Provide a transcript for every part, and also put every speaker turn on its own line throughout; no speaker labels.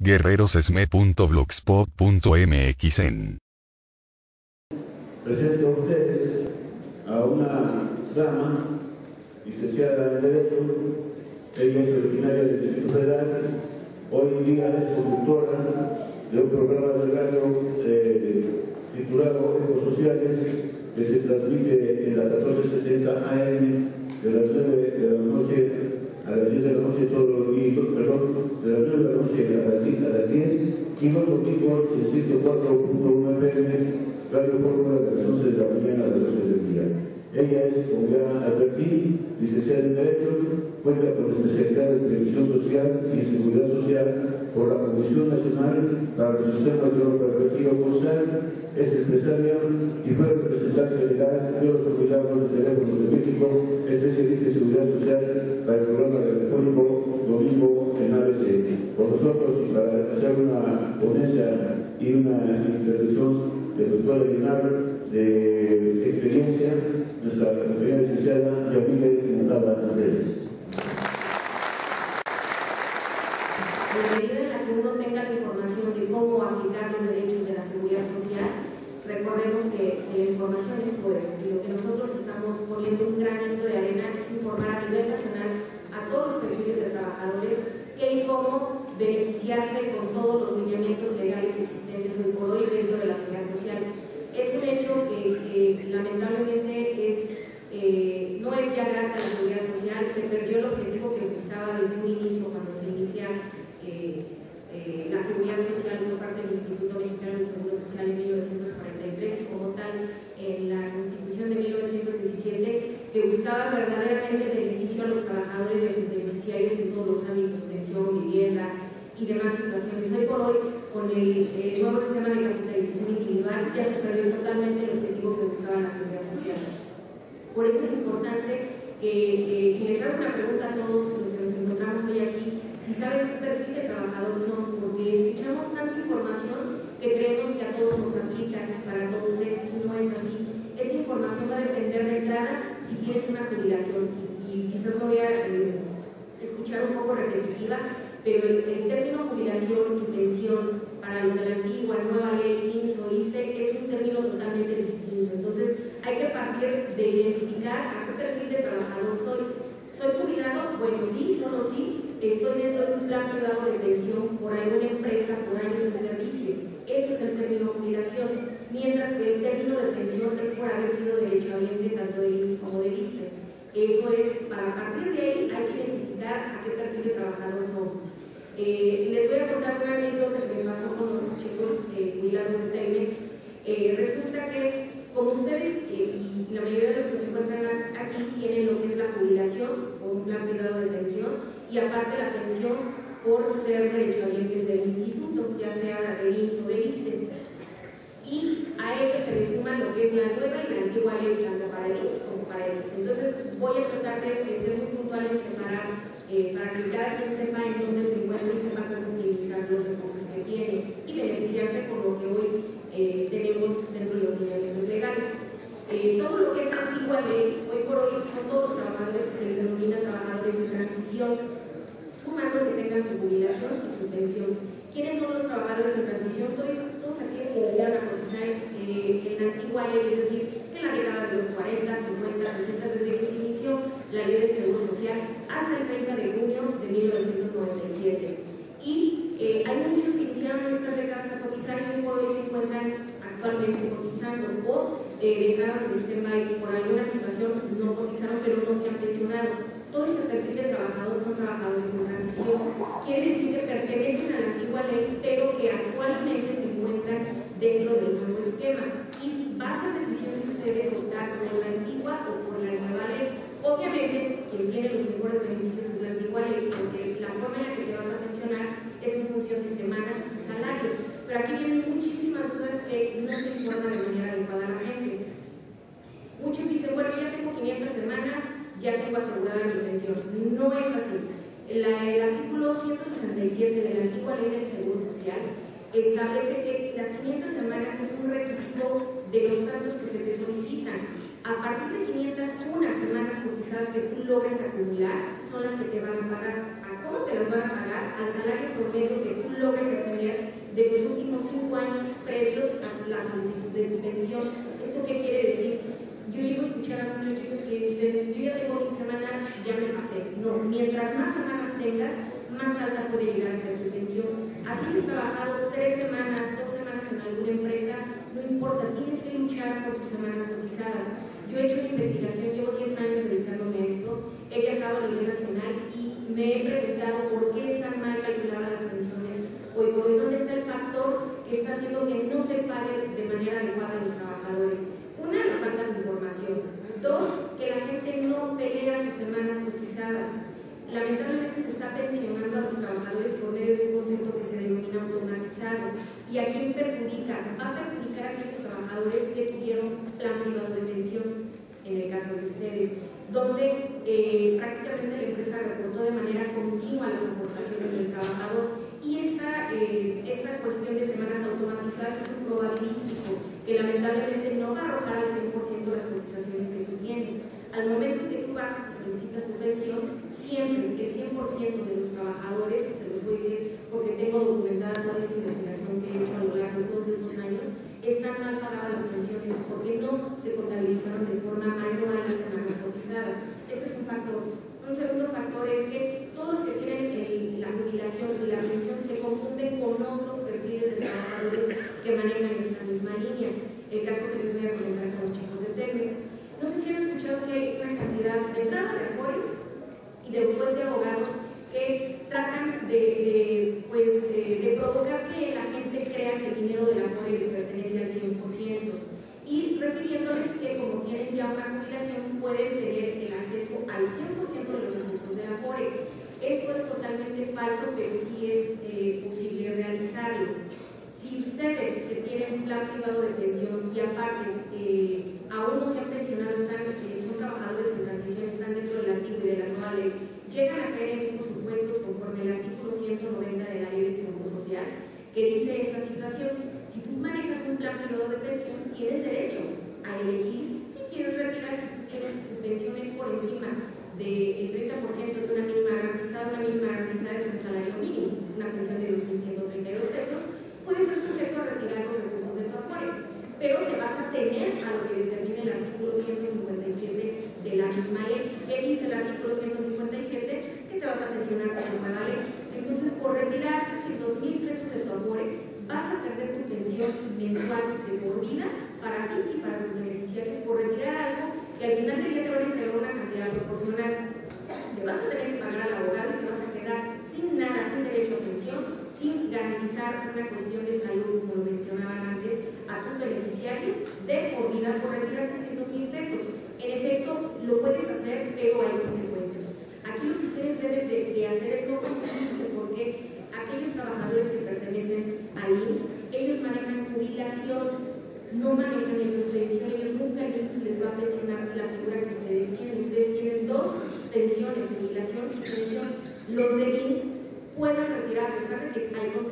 guerrerosesme.blogspot.mx en.
Presento a ustedes a una dama licenciada en Derecho. Ella es originaria del Distrito Federal. Hoy en día es conductora de un programa de radio titulado Ecosociales, que se transmite en la 1470 AM de las 9 de la noche a las 10 de la noche todos los días, perdón, de las 9 de la noche a las 10, y los domingos en 104.1 FM, Radio Fórmula de las 11 de la mañana a las 12 del día. Ella es, como ya advertí, licenciada en Derecho, cuenta con especialidad en Previsión Social y Seguridad Social por la Comisión Nacional para los Sistemas de Orden Perpetuo CONSAL, es empresaria y fue representante legal de los jubilados de teléfonos de México, especialista en Seguridad Social para el programa telefónico Domingo en ABC. Por nosotros, y para hacer una ponencia y una intervención que nos pueda llenar de experiencia, nuestra compañera licenciada Yamile Montada Andrés.
En la medida en la que uno tenga la información de cómo aplicar los derechos de la seguridad social, recordemos que la información es poder, y lo que nosotros estamos poniendo un granito de arena es informar a nivel nacional a todos los perfiles de trabajadores qué y cómo beneficiarse con todos los lineamientos legales existentes hoy por hoy dentro de la seguridad social. Es un hecho que lamentablemente no es ya grata la seguridad social, se perdió el objetivo que buscaba desde un inicio cuando se inicia la seguridad social por parte del Instituto Mexicano de Seguro Social en 1943 y como tal en la Constitución de 1917, que buscaba verdaderamente el beneficio a los trabajadores y a sus beneficiarios en todos los ámbitos, pensión, vivienda y demás situaciones. Hoy por hoy, con el nuevo sistema de capitalización individual, ya se perdió totalmente el objetivo que buscaba la seguridad social. Por eso es importante que les haga una pregunta a todos los que nos encontramos hoy aquí, si saben qué perfil de trabajador son, porque escuchamos tanta información que creemos que a todos nos aplica, para todos es, y no es así. Esa información va a depender de entrada si tienes una jubilación, y quizás voy a escuchar un poco repetitiva, pero el término jubilación y pensión para los de la antigua, nueva ley, IMSS o ISSSTE, es un término totalmente distinto. Entonces, hay que partir de identificar a qué perfil de trabajador soy. ¿Soy jubilado? Bueno, sí, solo sí. Estoy dentro de un plan privado de pensión por alguna empresa por años de servicio. Eso es el término jubilación. Mientras que el término de pensión es por haber sido derechohabiente tanto de IMSS como de ISSSTE. Eso es, para partir de ahí hay que identificar a qué perfil de trabajador somos. Les voy a contar una anécdota que me pasó con los chicos jubilados de Telmex. Resulta que, como ustedes y la mayoría de los que se encuentran aquí tienen lo que es la jubilación o un plan privado de pensión y aparte la pensión por ser derechohabientes del instituto, ya sea del IMSS o del ISSSTE. Y a ellos se les suma lo que es la nueva y la antigua ley, tanto para el IMSS como para el ISSSTE. Entonces voy a tratar de ser muy puntual en separar para que cada quien sepa en dónde se encuentra y sepa cómo utilizar los recursos que tiene y beneficiarse por lo que hoy tenemos dentro de los lineamientos legales. Todo lo que es antigua ley, hoy por hoy son todos los trabajadores que se les denomina trabajadores de transición, sumando que tengan su jubilación y su pensión. ¿Quiénes son los trabajadores de transición? Todos aquellos que iniciaron a cotizar en la antigua ley, es decir, en la década de los 40, 50, 60, desde que se inició la ley del Seguro Social hasta el 30 de junio de 1997. Y hay muchos que iniciaron en estas décadas a cotizar y hoy por hoy se encuentran actualmente cotizando o dejaron el sistema y por alguna situación no cotizaron pero no se han pensionado. Todo este perfil de trabajadores son trabajadores en transición. Quiere decir que pertenecen a la antigua ley, pero que actualmente se encuentran dentro del nuevo esquema. Y va a ser decisión de ustedes optar por la antigua o por la nueva ley. Obviamente, quien tiene los mejores beneficios es la antigua ley, porque la forma en la que te vas a pensionar es en función de semanas y salario. Pero aquí vienen muchísimas dudas que no se informan de manera adecuada a la gente. Muchos dicen, bueno, ya tengo 500 semanas, ya tengo asegurada mi pensión. No es así. El artículo 167 de la antigua ley del Seguro Social establece que las 500 semanas es un requisito de los datos que se te solicitan. A partir de 501 semanas cotizadas que tú logres acumular, son las que te van a pagar. ¿A cómo te las van a pagar? Al salario promedio que tú logres obtener de los últimos 5 años previos a la solicitud de tu pensión. ¿Esto qué quiere decir? Yo llego a escuchar a muchos chicos que dicen, yo ya tengo 1000 semanas, ya me pasé. No, mientras más semanas tengas, más alta puede llegar a ser tu pensión. Así que has trabajado 3 semanas, 2 semanas en alguna empresa, no importa, tienes que luchar por tus semanas cotizadas. Yo he hecho una investigación, llevo 10 años dedicándome a esto, he viajado a nivel nacional y me he preguntado por qué están mal calculadas las pensiones hoy por hoy, dónde está el factor que está haciendo que no se pague de manera adecuada a los trabajadores. Una, la falta de información. 2, que la gente no pelea sus semanas cotizadas. Lamentablemente se está pensionando a los trabajadores por medio de un concepto que se denomina automatizado. ¿Y a quién perjudica? Va a perjudicar a aquellos trabajadores que tuvieron plan privado de pensión, en el caso de ustedes, donde prácticamente la empresa reportó de manera continua las aportaciones del trabajador. Y esta cuestión de semanas automatizadas es un probabilístico que lamentablemente no va a arrojar al 100% las cotizaciones que tú tienes. Al momento en que tú vas y solicitas tu pensión, siempre el 100% de los trabajadores, se los voy a decir porque tengo documentada toda esta investigación que he hecho a lo largo de todos estos años, están mal pagadas las pensiones porque no se contabilizaron de forma anual las semanas cotizadas. Este es un factor. Un segundo factor es que todos los que tienen la jubilación y la pensión se confunden con otros perfiles de trabajadores que manejan esta misma línea. El caso que les voy a comentar con los chicos de Telmex. No sé si han escuchado que hay una cantidad de entrada de Afores y de bufete de abogados que tratan de provocar que la gente crea que el dinero de la Afore les pertenece al 100%. Y refiriéndoles que como tienen ya una jubilación pueden tener el acceso al 100% de los recursos de la Afore. Esto es totalmente falso, pero sí es posible realizarlo. Si ustedes que tienen un plan privado de pensión y aparte aún no se han pensionado, son trabajadores en transición, están dentro del antiguo y de la nueva ley, llegan a caer en estos supuestos conforme al artículo 190 de la Ley del Seguro Social, que dice esta situación. Si tú manejas un plan privado de pensión, tienes derecho a elegir si quieres retirar, si tú tienes tu pensión es por encima del 30% de una mínima garantizada. Una mínima garantizada es un salario mínimo, una pensión de 2.132 pesos, puedes ser sujeto a retirar los recursos de tu Afore, pero te vas a tener a lo que determina el artículo 157 de la misma ley. ¿Qué dice el artículo 157? Que te vas a pensionar con la ley. Entonces, por retirar casi 2.000 pesos de tu Afore, vas a perder tu pensión mensual de por vida para ti y para tus beneficiarios por retirar algo que al final del día te van a entregar una cantidad proporcional. Le vas a tener que pagar al abogado y te vas a quedar sin nada, sin derecho a pensión, sin garantizar una cuestión de salud, como lo mencionaban antes, a tus beneficiarios de por vida por retirar 300.000 pesos. En efecto, lo puedes hacer, pero hay consecuencias. Aquí lo que ustedes deben de hacer es no confundirse, porque aquellos trabajadores que pertenecen al IMSS, ellos manejan jubilación, no manejan ellos pensión, ellos nunca el IMSS les va a pensionar la figura que ustedes tienen. Ustedes tienen 2 pensiones, jubilación y pensión. Los del IMSS pueden retirar, a pesar de que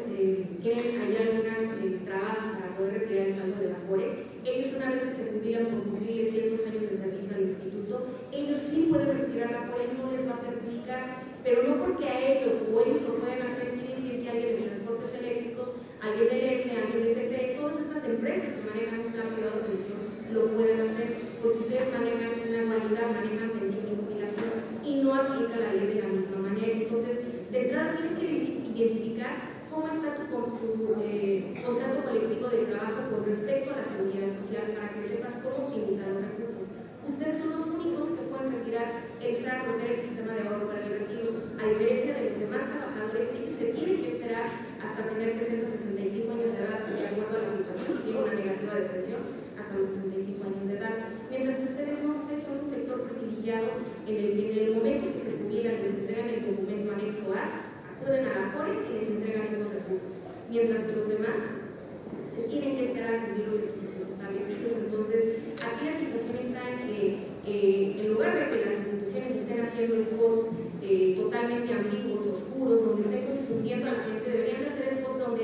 hay algunas trabas para poder retirar el saldo de la Afore, ellos una vez que se jubilan por cumplir ciertos años de servicio al instituto, ellos sí pueden retirar la Afore, no les va a perjudicar, pero no porque a ellos o ellos lo pueden hacer, quiere decir que alguien de transportes eléctricos, alguien del ESME, alguien de CFE, todas estas empresas que manejan un plan privado de pensión lo pueden hacer, porque ustedes manejan una anualidad, manejan pensión y jubilación y no aplica la ley de la misma manera. Entonces, de entrada tienes que identificar cómo está tu contrato colectivo de trabajo con respecto a la seguridad social para que sepas cómo optimizar los recursos. Ustedes son los únicos que pueden retirar el SAR, el sistema de ahorro para el retiro. A diferencia de los demás trabajadores, ellos se tienen que esperar hasta tener 60-65 años de edad, de acuerdo a la situación, si tienen una negativa de pensión, hasta los 65 años de edad. Mientras que ustedes no, ustedes son un sector privilegiado en el que en el momento que se jubilan, les entregan el documento anexo A, acuden a la Afore y les entregan esos recursos. Mientras que los demás se tienen que esperar a cumplir los requisitos establecidos. Entonces, aquí la situación está en que en lugar de que las instituciones estén haciendo spots totalmente ambiguos, oscuros, donde estén confundiendo a la gente, deberían de hacer spots donde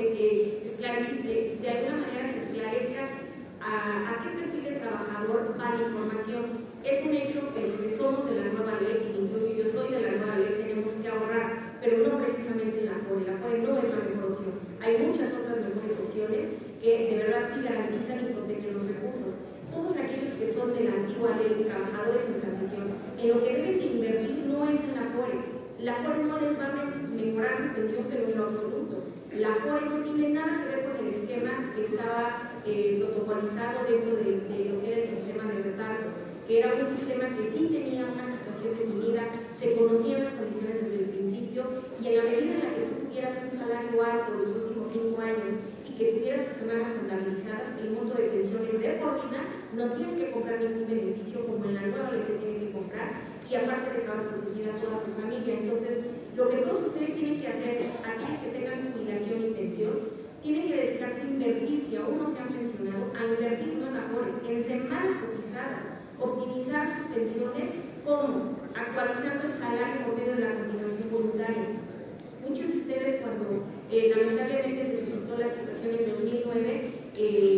de alguna manera se esclarezca a qué perfil de trabajador va la información. que de verdad sí garantizan y protegen los recursos. Todos aquellos que son de la antigua ley, trabajadores en transición, en lo que deben de invertir no es en la FORE. La FORE no les va a mejorar su pensión, pero en lo absoluto. La FORE no tiene nada que ver con el esquema que estaba protocolizado dentro de lo que era el sistema de reparto, que era un sistema que sí tenía una situación definida, se conocían las condiciones desde el principio, y en la medida en la que tú tuvieras un salario alto los últimos 5 años y que tuvieras tus semanas contabilizadas, el monto de pensiones de por vida, no tienes que comprar ningún beneficio como en la nueva ley se tiene que comprar, y aparte dejabas protegida a toda tu familia. Entonces, lo que todos ustedes tienen que hacer, aquellos que tengan jubilación y pensión, tienen que dedicarse a invertir, si aún no se han pensionado, a invertir no en FORE, en semanas cotizadas, optimizar sus pensiones, ¿cómo? Actualizando el salario por medio de la continuación voluntaria. Muchos de ustedes, cuando lamentablemente se suscitó la situación en 2009,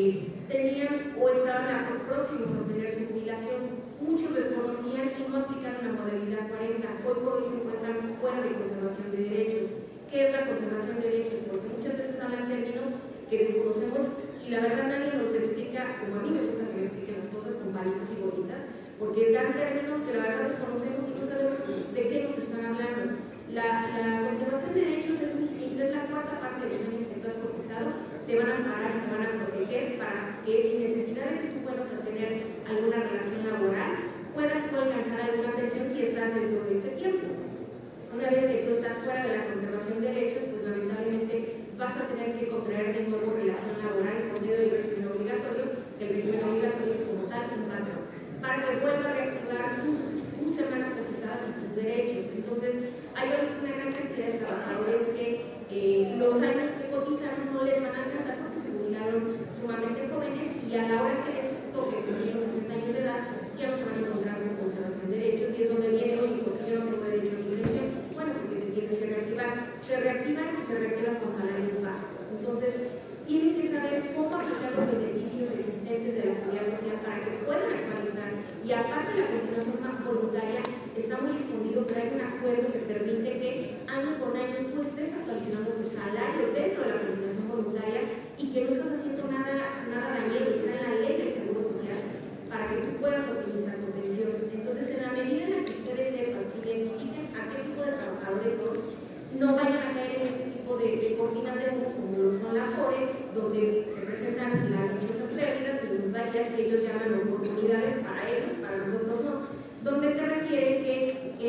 tenían o estaban próximos a obtener su jubilación. Muchos desconocían y no aplicaron la modalidad 40. Hoy por hoy se encuentran fuera de conservación de derechos. ¿Qué es la conservación de derechos? Porque muchas veces hablan términos que desconocemos y la verdad nadie nos explica, como a mí me gusta que me expliquen las cosas con palitos y bolitas, porque dan términos que la verdad desconocemos y no sabemos de qué nos están hablando. La conservación de derechos es muy simple, es la cuarta parte de los años que tú has cotizado, te van a amparar y te van a proteger para que sin necesidad de que tú vuelvas a tener alguna relación laboral, puedas tú alcanzar alguna pensión si estás dentro de ese tiempo. Una vez que tú estás fuera de la conservación de derechos, pues lamentablemente vas a tener que contraer de nuevo relación laboral por medio del régimen obligatorio, que el régimen obligatorio es como tal un patrón, para que vuelva a reactivar tus semanas cotizadas y tus derechos. Entonces, hay una gran cantidad de trabajadores que los años que cotizaron no les van a alcanzar porque se jubilaron sumamente jóvenes y a la hora que les toque cumplir los 60 años de edad, ya no se van a encontrar con conservación de derechos y es donde viene, oye, ¿por qué yo no tengo derecho a mi pensión? Bueno, porque te tienes que reactivar. Se reactivan y se reactivan con salarios bajos. Entonces, tienen que saber cómo aplicar los beneficios existentes de la seguridad social para que puedan actualizar. Y aparte de la continuación voluntaria, está muy escondido, pero hay un acuerdo que permite que año con año tú estés actualizando tu salario dentro de la continuación voluntaria y que no estás haciendo nada dañino, está en la ley del Seguro Social para que tú puedas optimizar tu pensión. Entonces, en la medida en la que ustedes sepan, si identifiquen a qué tipo de trabajadores son, no vayan a caer en este tipo de cortinas de humo como lo son la FORE, donde se presentan las dichosas pérdidas de los vallas que ellos llaman oportunidades para ellos, para nosotros no, donde te refieren que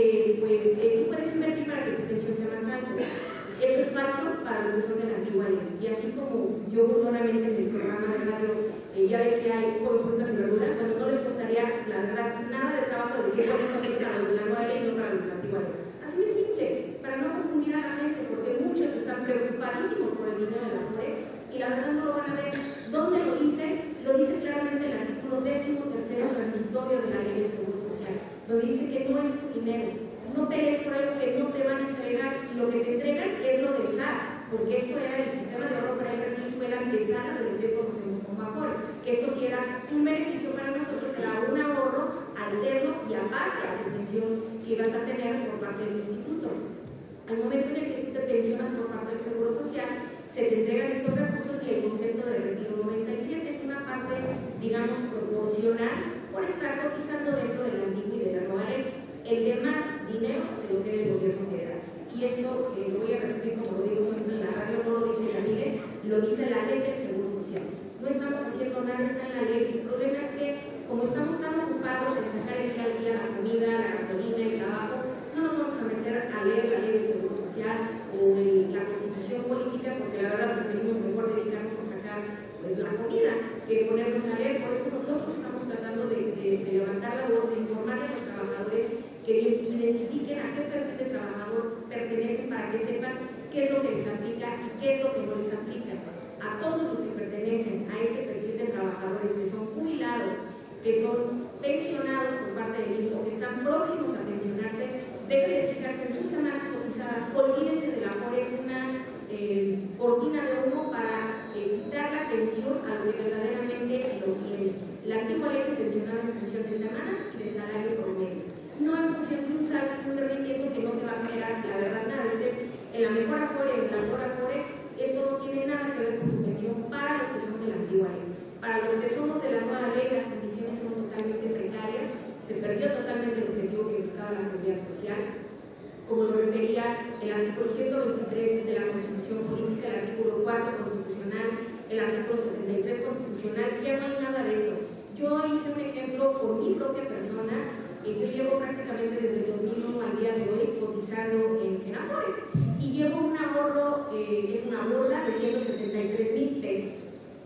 tú puedes invertir para que tu pensión sea más alta. Esto es falso para los que son de la antigua ley. Y así como yo burlonamente en el programa de radio ya ve que hay frutas y verduras, cuando no les costaría, la verdad, nada de trabajo decir, bueno, esto es para los de la nueva ley y no para los de la antigua ley. Así de simple, para no confundir a la gente, porque muchos están preocupadísimos por el dinero de la FORE y la verdad no lo van a ver. ¿Dónde lo dice? Lo dice claramente el artículo 13º transitorio de la ley del Seguro Social, donde dice que no es tu dinero. No pelees por algo que no te van a entregar y lo que te entregan es lo del SAR, porque esto era el sistema de ahorro para invertir y fue la antesala de lo que conocemos como FORE, que esto sí era un beneficio para nosotros, era un ahorro alterno y aparte a la pensión que ibas a tener por parte del instituto. Al momento en el que tú te pensionas por parte del Seguro Social, se te entregan estos recursos y el concepto de retiro 97 es una parte, digamos, proporcional por estar cotizando dentro de la antigua y de la nueva ley. El demás dinero se lo queda el gobierno federal. Y esto, lo voy a repetir como lo digo siempre en la radio, no lo dice la ley, lo dice la ley del Seguro Social. No estamos haciendo nada, está en la ley. El problema es que, como estamos tan ocupados en sacar el día al día la comida, la gasolina, el trabajo, no nos vamos a meter a leer la ley del Seguro Social o la Constitución política, porque la verdad preferimos mejor dedicarnos a sacar pues, la comida que ponernos a leer. Por eso nosotros estamos tratando de levantar la voz, de informarle a los trabajadores que identifiquen a qué perfil de trabajador pertenecen para que sepan qué es lo que les aplica y qué es lo que no les aplica. A todos los que pertenecen a este perfil de trabajadores que son jubilados, que son pensionados por parte del IMSS o que están próximos a pensionarse, deben de fijarse en sus semanas cotizadas. Olvídense de la FORE, es una cortina de humo para quitar la pensión a lo que verdaderamente lo tiene. La antigua ley pensionaba en función de semanas y de salario promedio, no en función de un salario, un rendimiento que no te va a generar, la verdad, nada. En la mejor FORE, esto no tiene nada que ver con tu pensión para los que son de ley, las condiciones son totalmente precarias, se perdió totalmente el objetivo que buscaba la seguridad social. Como lo refería el artículo 123 de la Constitución Política, el artículo 4 constitucional, el artículo 73 constitucional, ya no hay nada de eso. Yo hice un ejemplo por mi propia persona, yo llevo prácticamente desde el 2001 al día de hoy cotizando en Afore y llevo un ahorro, es una burla, de 173,000 pesos.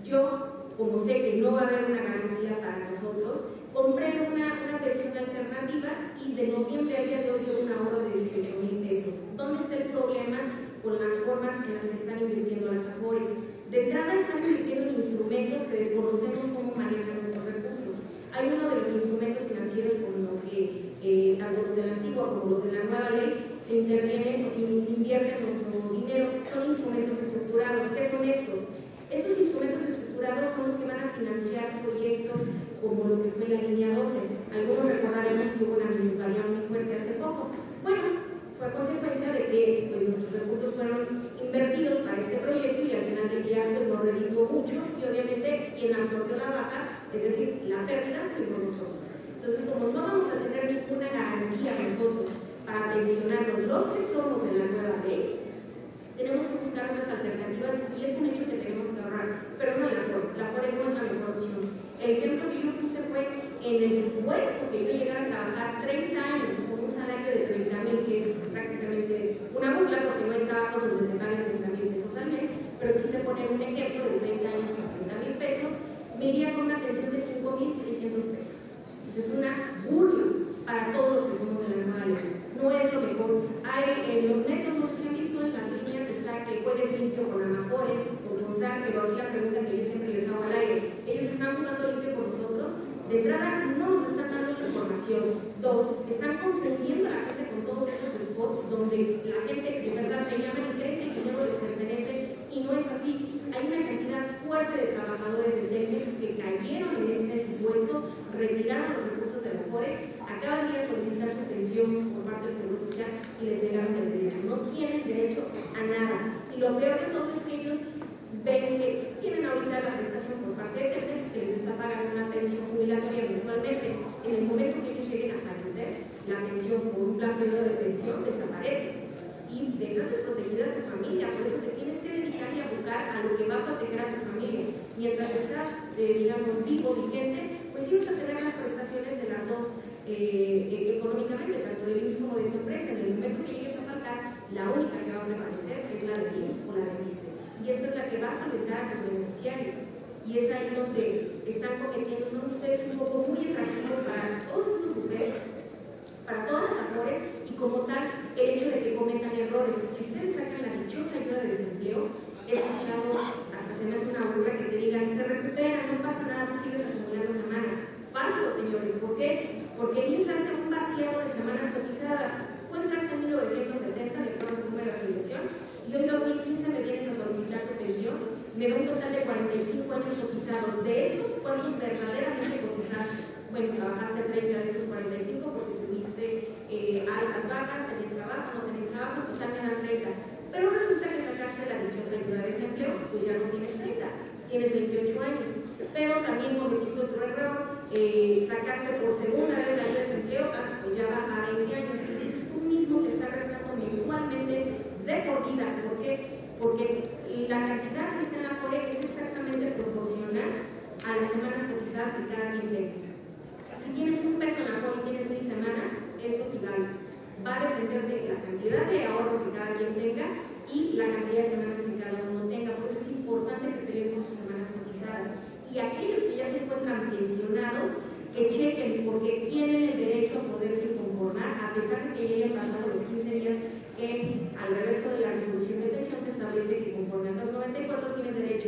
Yo, como sé que no va a haber una garantía para nosotros, compré una pensión alternativa y de noviembre al día de hoy llevo un ahorro de 18,000 pesos. ¿Dónde está el problema con las formas en las que están invirtiendo las Afores? De entrada están invirtiendo en instrumentos que desconocemos cómo manejan nuestros recursos. Hay uno de los instrumentos financieros con los que tanto los de la antigua como los de la nueva ley se intervienen o se invierte nuestro dinero. Son instrumentos estructurados. ¿Qué son estos? Estos instrumentos estructurados son los que van a financiar proyectos como lo que fue la línea 12. Algunos recordaremos que hubo una minusvalía muy fuerte hace poco. Bueno, fue a consecuencia de que pues, nuestros recursos fueron invertidos para este proyecto y al final del día pues, lo redituó mucho y obviamente quien absorbió la baja, es decir, la pérdida, fuimos nosotros. Entonces, como no vamos a tener ninguna garantía nosotros para pensionarnos los que somos de la nueva ley, tenemos que buscar unas alternativas y es un hecho que tenemos que ahorrar, pero no la Afore no es la mejor opción. El ejemplo que yo puse fue en el supuesto que yo llegara a trabajar 30 años con un salario de 30,000, que es prácticamente una burla porque no hay trabajos donde te paguen 30,000 pesos al mes, pero quise poner un ejemplo de 30 años con 30,000 pesos, me iría con una pensión de 5,600 pesos. Es una burla para todos los que somos de la nueva ley. No es lo mejor. Hay en los metros, no sé si han visto en las líneas, está que juegues limpio con Amafore o con SAR, pero aquí la pregunta que yo siempre les hago al aire: ¿ellos están jugando limpio con nosotros? De entrada, no nos están dando la información. Dos, están confundiendo a la gente con todos estos spots donde la gente de verdad se llama y cree que el dinero les pertenece y no es así. Hay una cantidad fuerte de trabajadores de Telmex que cayeron en este supuesto, retiraron los recursos de la Afore, acaban de ir a solicitar su pensión por parte del Seguro Social y les negaron el derecho. No tienen derecho a nada. Y lo peor de todo es que ellos ven que tienen ahorita la prestación por parte de Telmex que les está pagando una pensión jubilatoria mensualmente. En el momento que ellos lleguen a fallecer, la pensión por un plan periodo de pensión desaparece y dejas desprotegida a tu familia. Por eso te tienes que dedicar y abocar a lo que va a proteger a tu familia. Mientras estás, digamos, vivo, vigente, pues ibas a tener las prestaciones de las dos económicamente, tanto del IMSS como de tu empresa. En el momento que llegues a faltar, la única que va a prevalecer es la del IMSS o la del ISSSTE. Y esta es la que va a solventar a tus beneficiarios. Y es ahí donde están cometiendo, son ustedes un poco muy atractivos para todos estos bufetes, para todas las Afores, y como tal, el hecho de que cometan errores. Si ustedes sacan la dichosa ayuda de desempleo, he escuchado, hasta se me hace una burla que te digan, se recupera, no pasa nada, tú sigues acumulando semanas. Falso, señores. ¿Por qué? Porque el IMSS hace un vaciado de semanas cotizadas. Tú entraste en 1970, le pones el número de afiliación, y hoy en 2015 me vienes a solicitar tu pensión, me da un total de 45 años cotizados. De estos, ¿cuántos verdaderamente cotizaste? Bueno, trabajaste 30 de estos 45 porque estuviste altas, bajas, tenés trabajo, no tenés trabajo, total me dan 30. Pero resulta que sacaste la dichosa ayuda de desempleo, pues ya no tienes 30, tienes 28 años. Pero también cometiste otro error, sacaste por segunda vez la ayuda de desempleo, pues ya baja a 20 años. Entonces tú mismo te estás restando mensualmente de por vida. ¿Por qué? Porque la cantidad que está en la Afore es exactamente proporcional a las semanas cotizadas que cada quien tenga. Si tienes un peso en la Afore y tienes 1000 semanas, esto equivale. Va a depender de la cantidad de ahorro que cada quien tenga y la cantidad de semanas que cada uno tenga. Por eso es importante que peleen sus semanas cotizadas. Y aquellos que ya se encuentran pensionados, que chequen, porque tienen el derecho a poderse conformar, a pesar de que ya hayan pasado los 15 días que al regreso de la resolución de pensión te establece que conforme a los 94 tienes derecho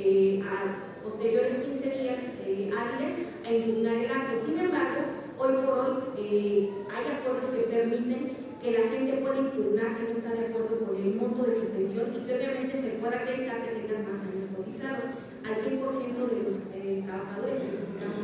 a posteriores 15 días hábiles a impugnar el acto. Sin embargo, hoy por hoy hay acuerdos que permiten que la gente pueda impugnar si no está de acuerdo con el monto de su pensión y que obviamente se pueda acreditar que tengas más años cotizados. Al 100% de los trabajadores que necesitamos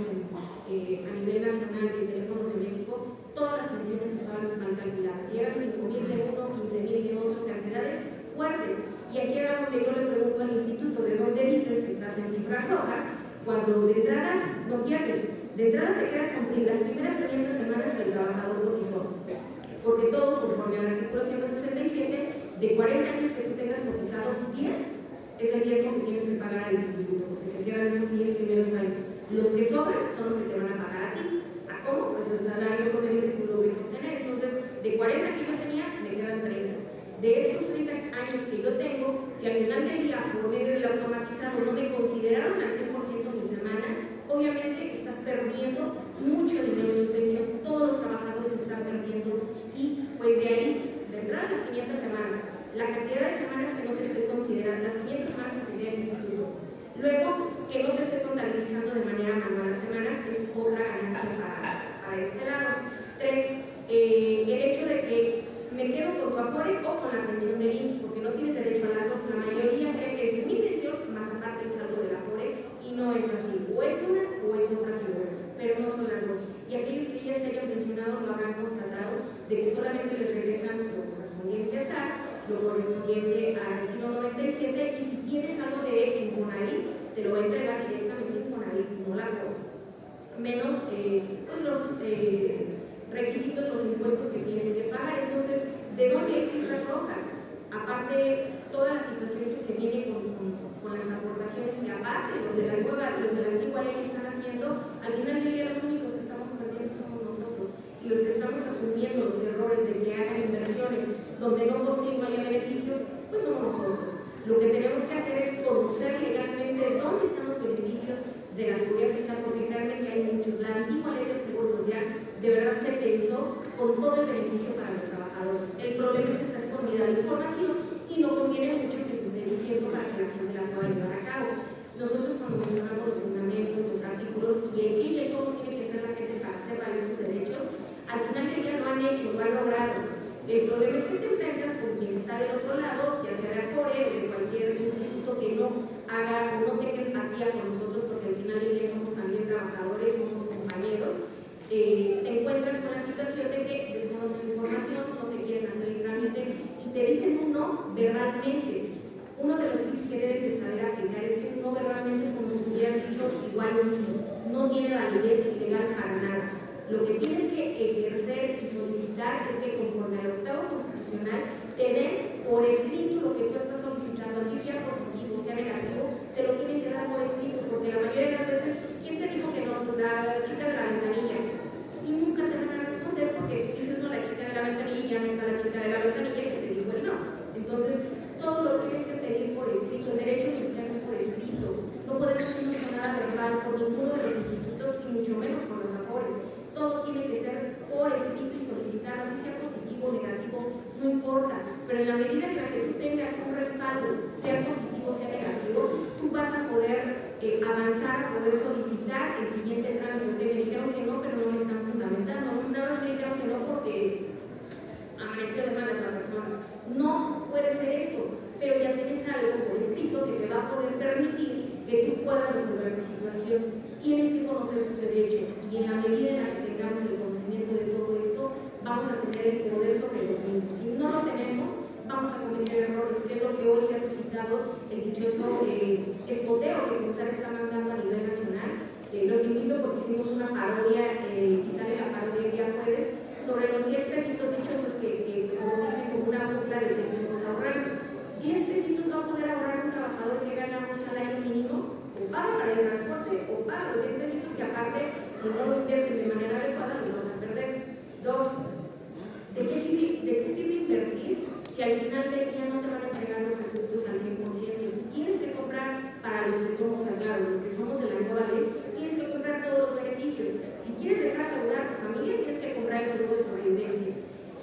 a nivel nacional de teléfonos en México, todas las pensiones estaban mal calculadas. Y eran 5,000 de uno, 15,000 de otro, cantidades fuertes. Y aquí era donde yo le pregunto al instituto, ¿de dónde dices que estás en cifras rojas? Cuando de entrada no pierdes. De entrada te quedas con las primeras 500 semanas que el trabajador cotizó, porque todos, conforme al artículo 167, de 40 años que tú tengas cotizados 10, es el 10 que tienes que pagar al instituto, porque se quedan esos 10 primeros años. Los que sobran son los que te van a pagar a ti. ¿A cómo? Pues el salario promedio que tú logres obtener. Entonces, de 40 que yo tenía, me quedan 30. De estos 30 años que yo tengo, si al final del día, por medio del automatizado, no me consideraron al 100% mis semanas, obviamente estás perdiendo mucho dinero de pensión. Todos los trabajadores están perdiendo. Y pues de ahí, de entrada las 500 semanas, la cantidad de semanas que no te estoy considerando, las 500 semanas que sería el instituto. Luego, que no te estoy contabilizando de manera manual las semanas, es otra ganancia para este lado. 3, el hecho de que me quedo con tu Afore o con la pensión del IMSS, porque no tienes derecho a las dos. La mayoría cree que es mi pensión más aparte el saldo del Afore, y no es así. O es una o es otra figura, pero no son las dos. Y aquellos que ya se hayan pensionado lo habrán constatado de que solamente les regresan lo correspondiente a SAR, lo correspondiente al artículo 97, y si tienes algo de Infonavit, te lo va a entregar directamente Infonavit, no la Afore. Menos los requisitos, los impuestos que tienes que pagar. Entonces, ¿de dónde hay cifras rojas? Aparte, toda la situación que se viene con las aportaciones que aparte los de la antigua ley están haciendo, al final del día los únicos que estamos perdiendo somos nosotros, y los que estamos asumiendo los errores de que hagan inversiones donde no consigo haya beneficio, pues somos nosotros. Lo que tenemos que hacer es conocer legalmente dónde están los beneficios de la seguridad social, porque realmente hay muchos. La antigua ley del seguro social de verdad se pensó con todo el beneficio para los trabajadores. El problema es que está escondida la información y no conviene mucho que se esté diciendo para que la gente la pueda llevar a cabo. Nosotros, cuando mencionamos los fundamentos, los artículos y el cómo tiene que ser la gente para hacer valer sus derechos, al final del día lo han hecho, lo han logrado. El problema es que te enfrentas con quien está del otro lado, ya sea de Afore o de cualquier instituto que no haga o no tenga empatía con nosotros, porque al final del día somos también trabajadores, somos compañeros. Te encuentras con la situación de que desconocen la información, no te quieren hacer el trámite y te dicen un no verbalmente. Uno de los tips que deben de saber aplicar es que un no verbalmente es como si hubieran dicho igual un sí. No tiene validez legal para nada. Lo que tienes que ejercer y solicitar es que conforme al octavo constitucional te den por escrito lo que tú estás solicitando, así sea positivo, sea negativo, te lo tienen que dar por escrito, porque la mayoría de las veces, ¿quién te dijo que no? La chica de la ventanilla. Y nunca te van a responder porque dices, no, la chica de la ventanilla, ya no está la chica de la ventanilla que te dijo el no. Entonces, todo lo tienes que pedir por escrito. El derecho mexicano es por escrito. No podemos irnos con nada verbal por ninguno de los institutos y mucho menos por los Afores. Todo tiene que ser por escrito y solicitar, así sea positivo o negativo, no importa. Pero en la medida en la que tú tengas un respaldo, sea positivo o sea negativo, tú vas a poder avanzar, poder solicitar el siguiente trámite. Me dijeron que no, pero no me están fundamentando. Nada más me dijeron que no porque amaneció de malas la persona. No puede ser eso, pero ya tienes algo por escrito que te va a poder permitir que tú puedas resolver tu situación. Tienen que conocer sus derechos y en la medida en la que tengamos el conocimiento de todo esto, vamos a tener el poder sobre los mismos. Si no lo tenemos, vamos a cometer errores, que es lo que hoy se ha suscitado el dichoso espoteo que CONSAR está mandando a nivel nacional. Los invito porque hicimos una parodia y sale la parodia el día jueves sobre los 10 pesitos dichos que nos dicen como una burla de que estamos ahorrando. 10 pesitos va a poder ahorrar un trabajador que gana un salario mínimo, o paga para el transporte o paga los 10 pesitos que aparte, si no lo invierten de manera adecuada, los vas a perder. 2. ¿De qué sirve invertir si al final del día no te van a entregar los recursos al 100%? Tienes que comprar, para los que somos, claro, los que somos de la nueva ley, tienes que comprar todos los beneficios. Si quieres dejar asegurar a tu familia, tienes que comprar el seguro de sobrevivencia.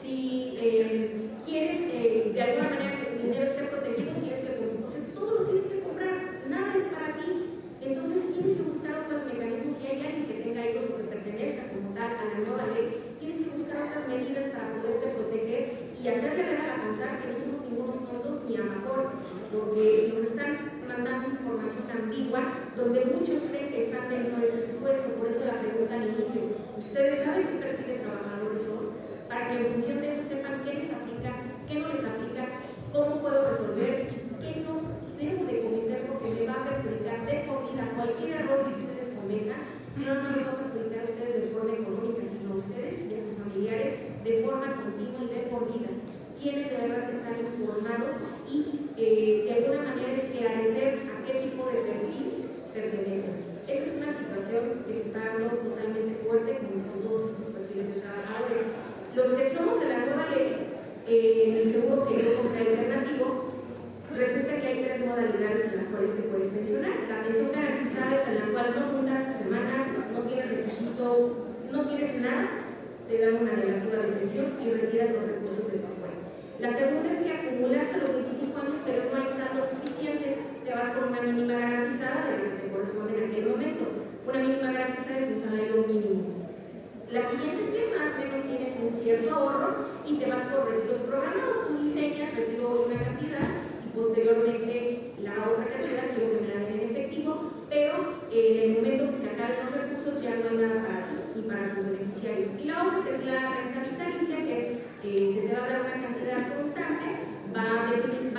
Si quieres de alguna manera que tu dinero esté protegido, tienes que comprar. O sea, todo lo tienes que comprar, nada es para ti. Entonces tienes que buscar otros mecanismos. Si hay alguien que tenga hijos o que pertenezca como tal a la nueva ley, tienes que buscar otras medidas para poderte proteger y hacerle ver a la CONSAR que no somos ningunos tontos ni a mejor, porque nos están mandando información ambigua donde muchos creen que están dentro de ese supuesto. Por eso la pregunta al inicio: ¿ustedes saben qué perfil de trabajadores son? Para que en función de eso sepan qué les aplica, qué no les aplica, cómo puedo resolver y qué no debo de cometer, porque me va a perjudicar de por vida. Cualquier error que ustedes cometan no nos va a perjudicar a ustedes de forma económica, sino a ustedes y a sus familiares de forma continua y de por vida. Tienen de verdad que estar informados y de alguna manera esclarecer a qué tipo de perfil pertenecen. Esa es una situación que se está dando totalmente fuerte con todos estos perfiles de trabajadores. Los que somos de la nueva ley, en el seguro que yo compré alternativo, resulta que hay 3 modalidades en las cuales te puedes pensionar. La pensión garantizada es en la cual no juntas semanas, no tienes requisito, no tienes nada, te dan una relativa de pensión y retiras los recursos de tu cuenta. La segunda es que acumulas hasta los 25 años, pero no hay saldo suficiente, te vas con una mínima garantizada de lo que te corresponde en aquel momento. Una mínima garantizada es un salario mínimo. La siguiente es que más o menos tienes un cierto ahorro y te vas por retiros programados. Tú diseñas, retiro una cantidad y posteriormente la otra cantidad quiero que me la den en efectivo, pero en el momento que se acaben los recursos ya no hay nada para ti ni para tus beneficiarios. Y la otra que es la renta vitalicia, que es se te va a dar una cantidad constante, va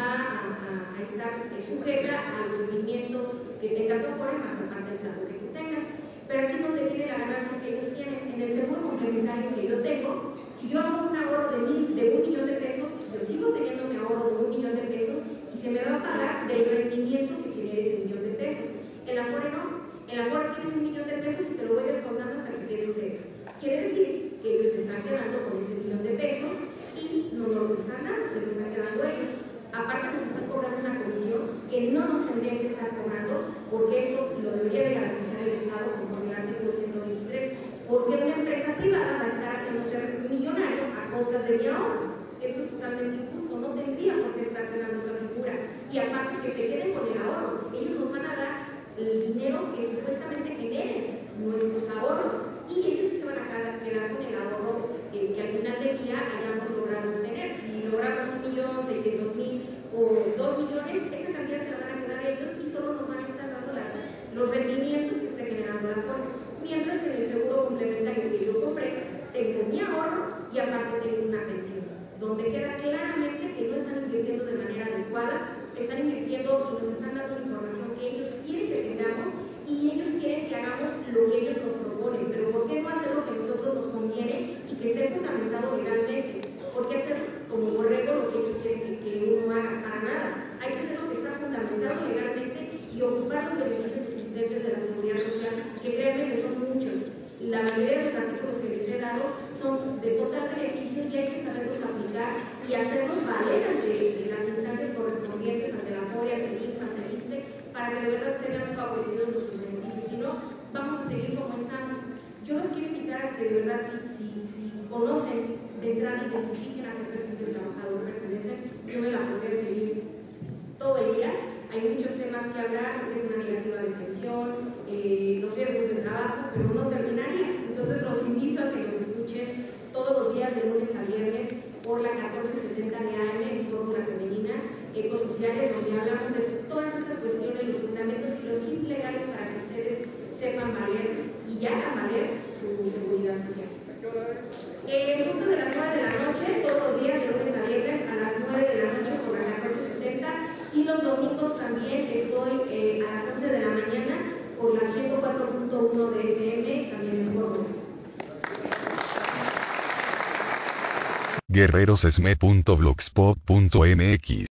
a estar sujeta a los rendimientos que tenga tu apoyo, más aparte del saldo que tú tengas. Pero aquí es donde viene la ganancia que ellos tienen. En el seguro complementario que yo tengo, si yo hago un ahorro de $1 millón de pesos, yo sigo teniendo mi ahorro de $1 millón de pesos y se me va a pagar del rendimiento que genere ese $1 millón de pesos. En la Afore no. En la Afore tienes $1 millón de pesos y te lo voy descontando hasta que queden ceros. Quiere decir que ellos se están quedando con ese $1 millón de pesos y no nos los están dando, se los están quedando ellos. Aparte nos están cobrando una comisión que no nos tendrían que estar cobrando, porque eso lo debería de garantizar el Estado conforme al artículo 123, porque una empresa privada va a estar haciendo ser millonario a costas de mi ahorro. Esto es totalmente injusto, no tendría por qué estarse dando esa figura. Y aparte que se queden con el ahorro, ellos nos van a dar el dinero que supuestamente generen nuestros ahorros y ellos sí se van a quedar con el ahorro que al final del día hayamos logrado obtener. Si logramos 1.600.000 o 2 millones, esa cantidad se la van a quedar ellos y solo nos van a estar dando los rendimientos que esté generando la Afore. Mientras que en el seguro complementario que yo compré, tengo mi ahorro y aparte tengo una pensión, donde queda claramente que no están invirtiendo de manera adecuada, están invirtiendo y nos están dando información que ellos quieren que tengamos y ellos quieren que hagamos lo que ellos nos proponen. Pero ¿por qué no hacer lo que a nosotros nos conviene y que esté fundamentado legalmente? ¿Por qué hacer como borrego lo que ellos quieren que uno haga? Para nada. Hay que hacer lo que está fundamentado legalmente y ocupar los beneficios existentes de la seguridad social, que créanme que son muchos. La mayoría de los artículos que les he dado son de total beneficio y hay que saberlos aplicar y hacerlos valer ante las instancias correspondientes, ante la Afore, ante el IMSS, ante el ISSSTE, para que de verdad se vean favorecidos nuestros beneficios. Si no, vamos a seguir como estamos. Yo los quiero invitar a que de verdad, si conocen, de entrada identifiquen a qué perfil de trabajador pertenecen. Yo me la podría seguir todo el día. Hay muchos temas que hablar, lo que es una negativa de pensión, los riesgos de trabajo, pero no terminaría. Entonces los invito a que los escuchen todos los días de lunes a viernes por la 1470 de AM en Fórmula Femenina, Ecosociales, donde hablamos de todas estas cuestiones, los fundamentos y los tips legales para que ustedes sepan valer y ya hagan valer su seguridad social. El punto de las 9 de la noche, todos los días de lunes a viernes a las 9 de la noche por la 1470 y los domingos también estoy a las 11 de la mañana por la 104.1 de FM, también en Córdoba.
guerrerosesme.blogspot.mx